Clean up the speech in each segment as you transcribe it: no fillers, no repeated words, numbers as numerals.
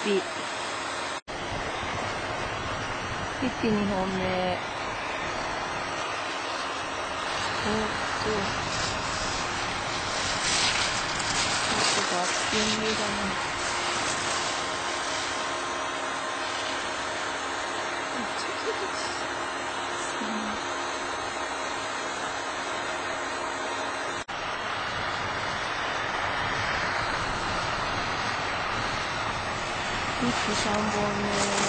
ピ2本目。バッティングだね。3本目。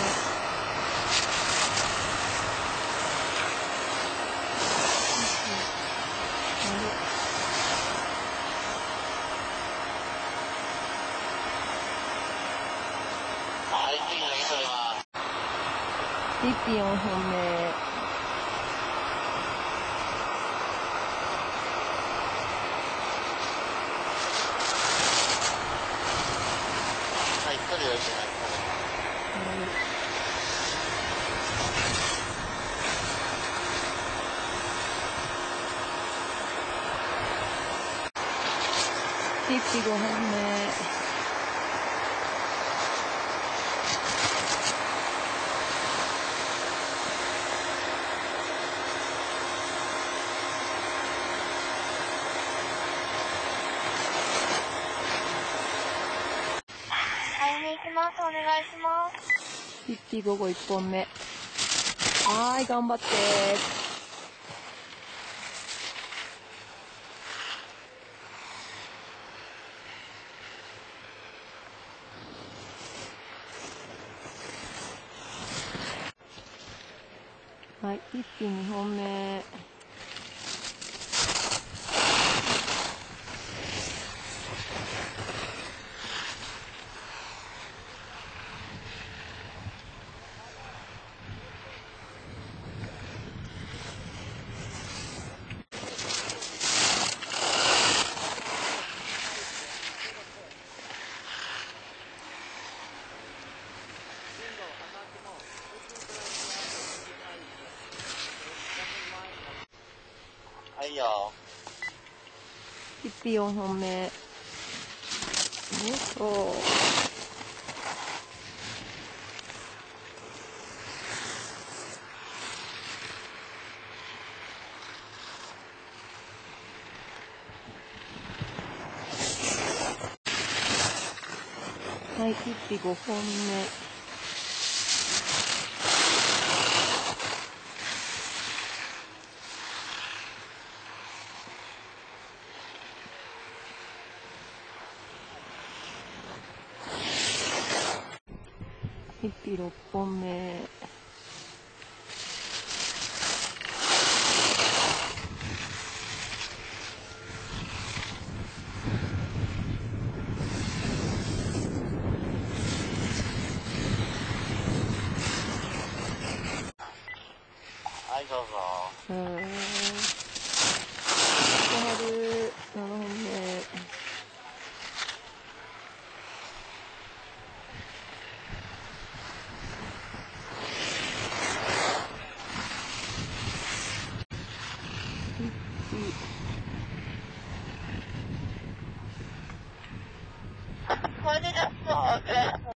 ピッピ4本目。ピッピ5本目。 お願いします。 ピッピ午後1本目。はーい、頑張ってはい、ピッピ2本目。 はいよ。 ピッピ4本目。よいしょ。はい、ピッピ5本目。ピッピ6本目。 はい、どうぞ。